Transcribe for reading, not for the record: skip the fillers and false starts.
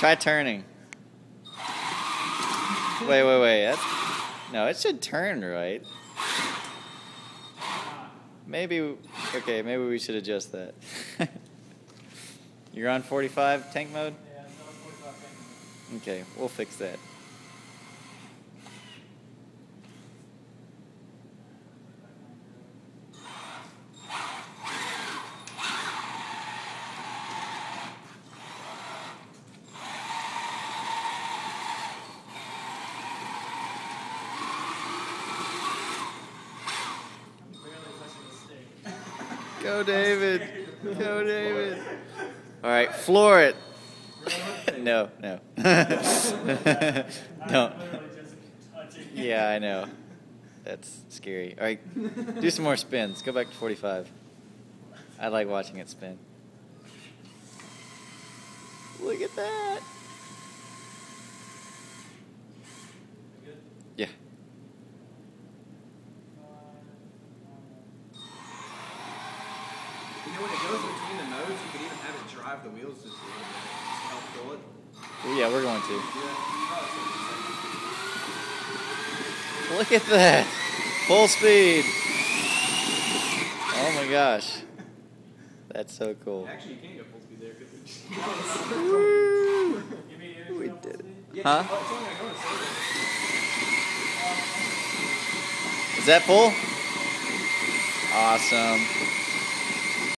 Try turning. Wait. No, it should turn right. Maybe we should adjust that. You're on 45 tank mode? Yeah, it's on 45 tank mode. Okay, we'll fix that. Go, David. Go, David. All right, floor it. No. No. Yeah, I know. That's scary. All right, do some more spins. Go back to 45. I like watching it spin. Look at that. Yeah. You know, when it goes between the modes, you can even have it drive the wheels just a little bit. Just help pull it. Well, yeah, we're going to. Yeah. Look at that. Full speed. Oh my gosh. That's so cool. Actually, you can go full speed there. Woo! We did it. Yeah, Huh? Is that full? Awesome.